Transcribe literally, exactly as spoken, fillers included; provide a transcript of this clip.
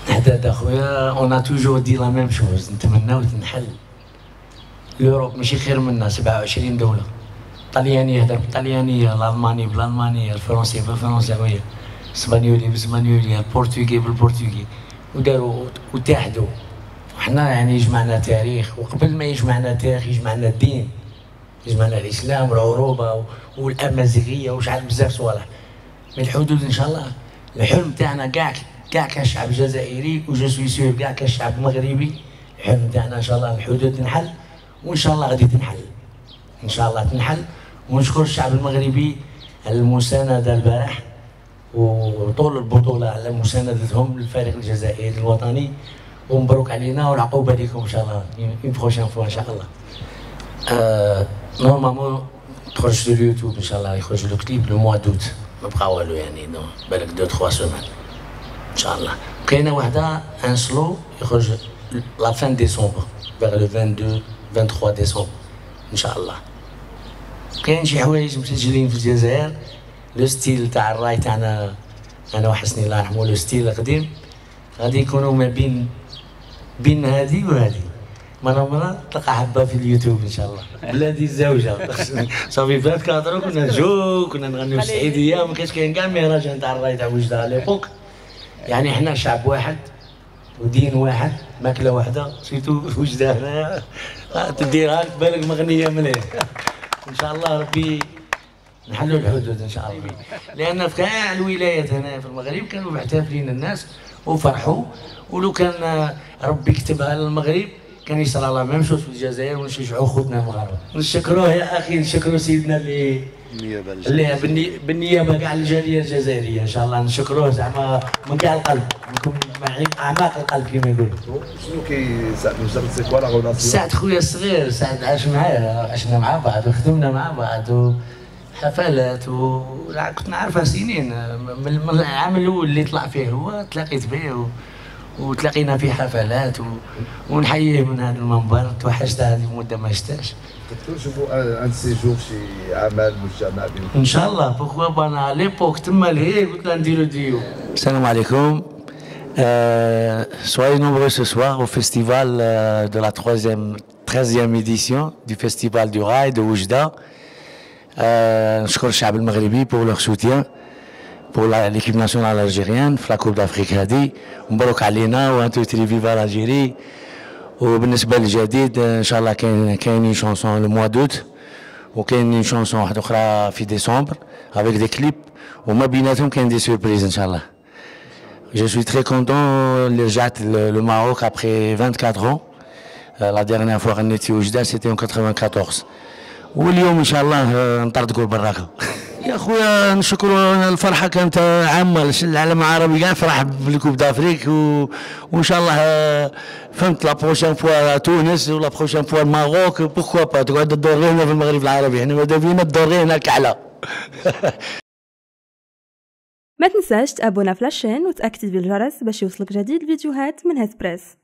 حداد اخويا اون ا توجور دي لا ميم شوز، نتمناو تنحل لوروب ماشي خير منا سبعة وعشرين دوله. الطلياني يهضر بالطليانيه، الالماني بالالمانيه، الفرنسي بالفرنساويه، الاسبانيولي بالاسبانيوليه، البرتغالي بالبرتغالي، وداروا واتحدوا. وحنا يعني يجمعنا تاريخ، وقبل ما يجمعنا تاريخ يجمعنا الدين، يجمعنا الاسلام والعروبه والامازيغيه وشحال بزاف صوالح. من الحدود ان شاء الله الحلم تاعنا كاع كاع كشعب جزائري وجو سوي سيغ كاع كشعب مغربي، الحلم تاعنا ان شاء الله الحدود تنحل، وان شاء الله غادي تنحل، ان شاء الله تنحل. ونشكر الشعب المغربي على المسانده البارح وطول البطوله على مساندتهم للفريق الجزائري الوطني، ومبروك علينا والعقوبه لكم ان شاء الله اون بروشين فوا ان شاء الله. آه نورمالمون تخرج في اليوتيوب ان شاء الله، يخرج له كليب لو موا دوت، ما بقى والو يعني دون بالك دو تخوا سومان ان شاء الله. كاينه وحده ان سلو يخرج لا فان ديسمبر فيغ لو اثنين وعشرين ثلاثة وعشرين ديسمبر ان شاء الله. كاين شي حوايج مسجلين في الجزائر، لو ستيل تاع الراي تاعنا انا وحسني الله يرحمه، لو ستيل القديم غادي يكونوا ما بين بين هذه وهذه. مرة مرة تلقى حبة في اليوتيوب ان شاء الله. بلادي الزوجة صافي فات كنهضرو كنا نجو كنا نغنيو السعيدية، ما كانش كاين كاع المهرجان تاع الراي تاع وجدة على ليبوك. يعني حنا شعب واحد ودين واحد، ماكلة واحدة، سيتو وجدة هنايا تديرها بالك مغنية مليح. ان شاء الله ربي نحلوا الحدود ان شاء الله، لان في كاع الولايات هنا في المغرب كانوا محتفلين الناس وفرحوا. ولو كان ربي كتبها للمغرب كان يصرى لا ميم شوز في الجزائر، ونشجعوا خوتنا المغاربه. نشكروه يا اخي، نشكروا سيدنا اللي اللي بالنيابه كاع الجاليه الجزائريه ان شاء الله، نشكروه زعما من كاع القلب، من اعماق القلب كما يقولوا. شنو كيساعد مجرد سي كوا لا غولاسيون؟ سعد خويا الصغير، سعد عاش معايا، عشنا مع بعض وخدمنا مع بعض وحفلات و كنت نعرفها سنين، من العام الاول اللي طلع فيه هو تلاقيت به و... وتلاقينا في حفلات و... ونحييه من هذا المنبر. توحشت هذه المده ما شفتهاش. تقدروا نشوفوا ان سيجور شي عمل مجتمع بينكم ان شاء الله. بوكوا با انا ليبوك تما لهي قلت لها نديرو ديو. السلام عليكم. Euh, soyez nombreux ce soir au festival euh, de la troisième, treizième édition du festival du rail de Oujda. نشكر الشعب المغربي pour leur soutien pour l'équipe nationale algérienne في la Coupe d'Afrique هذه. مبروك علينا وانتو تري فيفا الجيري. وبالنسبه للجديد ان شاء الله كاين كاينين شونسون لو موا دوت، وكاينين شونسون واحده اخرى في ديسمبر افيك دي كليب، وما بيناتهم كاين دي سوربريز ان شاء الله. Je suis très content اللي رجعت le Maroc après vingt-quatre ans. La dernière fois غنيت في وجدة c'était en quatre-vingt-quatorze. واليوم ان شاء الله نطردقوا البراكه. يا خويا نشكروا، الفرحه كانت عامه، العالم العربي كاع فرح بالكوب دافريك و... وان شاء الله فهمت لا بروشين فوا تونس ولا بروشين فوا الماروك، بوكوا با تقعد تدور هنا في المغرب العربي، احنا ماذا بينا تدور هنا الكعله. ما تنساش تابونا في لاشين وتاكتيفي الجرس باش يوصلك جديد الفيديوهات من هيث بريس.